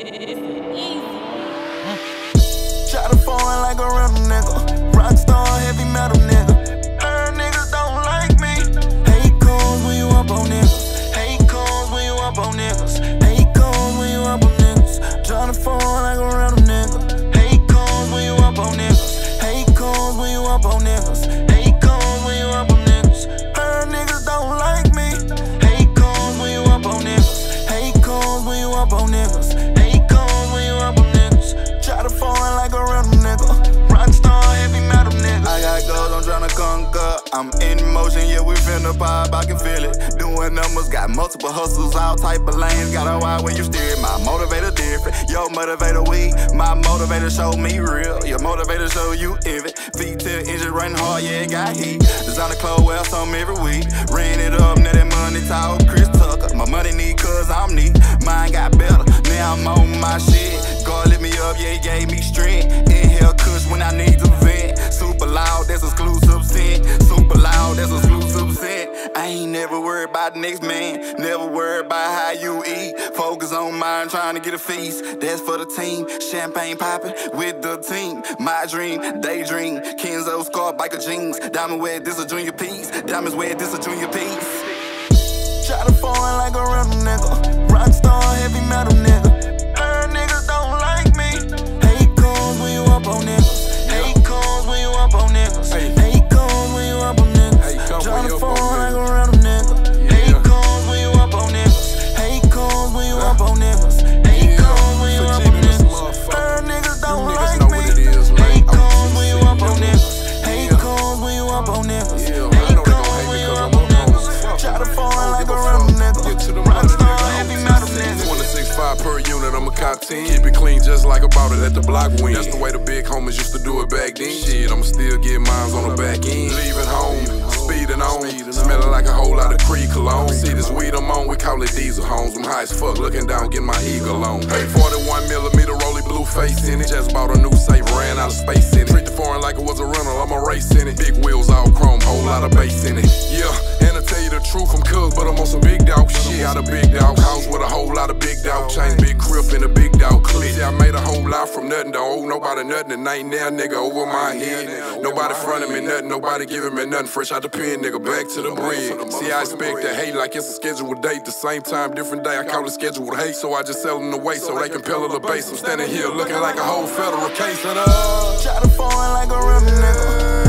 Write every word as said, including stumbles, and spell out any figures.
Try to foreign like a real nigga. Rockstar, heavy metal nigga. Her niggas don't like me. Hate calls when you up on niggas. Hate calls when you up on niggas. Hate calls when you up on niggas. Try to foreign like a real nigga. Hate calls when you up on niggas. Hate calls when you up on niggas. Hate calls when you up on niggas. Her niggas don't like me. Hate calls when you up on niggas. Hate calls when you up on niggas. Hate calls when you up on niggas. Try to foreign like a real nigga. Rockstar, heavy metal nigga. I got goals, I'm tryna conquer. I'm in motion, yeah, we finna pop, I can feel it. Doing numbers, got multiple hustles, all type of lanes. Got a why when you steer, my motivator different. Your motivator weak, my motivator show me real. Your motivator show you envy. V ten engine running hard, yeah, it got heat. Designer clothes, wear some every week. Ran it up, now that money talk, Chris Tucker. My money need cause I'm neat. Mine got better, now I'm on my shit. God lift me up, yeah, he gave me strength. Inhale kush when I need to vent. Super loud, that's exclusive sin. Super loud, that's exclusive sin. I ain't never worried about the next man. Never worried about how you eat. Focus on mine, trying to get a feast. That's for the team. Champagne popping with the team. My dream, daydream. Kenzo scarf, biker jeans. Diamond wear, this a junior piece. Diamonds wear, this a junior piece. Try to foreign like a real nigga. Rockstar, heavy metal nigga. Her niggas don't like me. Hate calls when you up on niggas. Hate calls when you up on niggas. Hate calls when you up on niggas. Try to foreign like a real nigga. Hate calls when you up on niggas. Hate calls when you up on niggas. Hate calls when you up on niggas. Her niggas don't like me. Hate calls when you up on niggas. Hate calls when you up on niggas. Hate calls when you up on niggas. Try to foreign like a real nigga. Rockstar, heavy metal nigga. twenty-six five per unit, I'm a cop ten. Keep it clean just like about it at the block wing. That's the way the big homies used to do it back then. Shit, I'ma still get mines on the back end. Leaving home, speeding on, smelling like a whole lot of Creed cologne. See this weed I'm on, we call it diesel homes. I'm high as fuck, looking down, getting my eagle on. Hey, forty-one millimeter rolly blue face in it. Just bought a new safe, ran out of space in it. Treat the foreign like it was a rental, I'm a race in it. Big wheels, all chrome, whole lot of bass in it. Yeah, and to tell you the truth, I'm cooked, but I'm on some big dog shit. Out a big dog house with a whole lot of big dog chains, big crib in a big dog clique. See, I made a whole lot from nothing, don't owe nobody nothing. And ain't now, nigga, over my head. Nobody frontin' me nothing, nobody giving me nothing. Fresh out the pen, nigga, back to the bread. See, I expect to hate like it's a scheduled date. The same time, different day, I call it scheduled hate. So I just sell them away so they can pedal the bass. I'm standing here looking like a whole federal case. And uh, try to foreign like a real nigga.